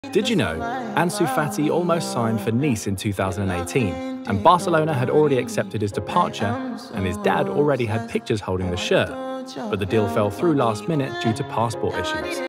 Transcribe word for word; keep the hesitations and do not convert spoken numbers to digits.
Did you know Ansu Fati almost signed for Nice in two thousand eighteen, and Barcelona had already accepted his departure, and his dad already had pictures holding the shirt, but the deal fell through last minute due to passport issues.